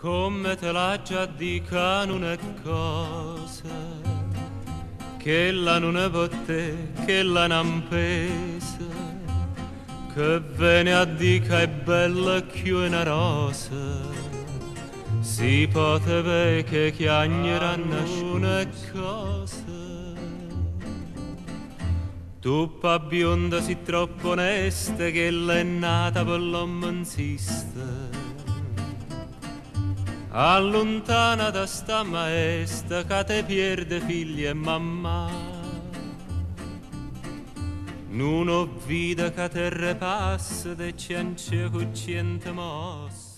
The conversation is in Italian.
Come te l'ha già dica non è cosa che la non è per te, che la non pesa, che viene a dica è bella più una rosa, si poteva che chiagneranno una cosa. Tu pa bionda si troppo onesta che l'è nata per l'uomo insiste, allontana da sta maestra che te pierde figli e mamma. Non ho vita che te repassa de ciance cucciente mossa.